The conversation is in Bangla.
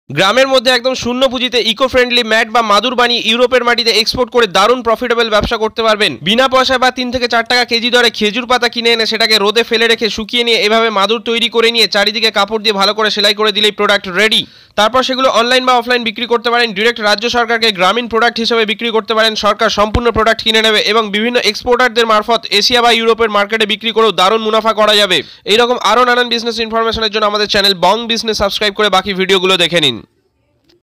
গ্রামের মধ্যে একদম শূন্য পুঁজিতে ইকো ফ্রেন্ডলি ম্যাট বা মাদুর বানিয়ে ইউরোপের মাটিতে এক্সপোর্ট করে দারুণ প্রফিটেবল ব্যবসা করতে পারবেন। বিনা পয়সায় বা 3 থেকে 4 টাকা কেজি দরে খেজুর পাতা কিনে এনে সেটাকে রোদে ফেলে রেখে শুকিয়ে নিয়ে এভাবে মাদুর তৈরি করে নিয়ে চারিদিকে কাপড় দিয়ে ভালো করে সেলাই করে দিলেই প্রোডাক্ট রেডি। তারপর সেগুলো অনলাইন বা অফলাইন বিক্রি করতে পারেন। ডিরেক্ট রাজ্য সরকারকে গ্রামীণ প্রোডাক্ট হিসেবে বিক্রি করতে পারেন। সরকার সম্পূর্ণ প্রোডাক্ট কিনে নেবে এবং বিভিন্ন এক্সপোর্টারদের মারফত এশিয়া বা ইউরোপের মার্কেটে বিক্রি করেও দারুণ মুনাফা করা যাবে। এইরকম আরও নানান বিজনেস ইনফরমেশনের জন্য আমাদের চ্যানেল বং বিজনেস সাবস্ক্রাইব করে বাকি ভিডিওগুলো দেখে নিন।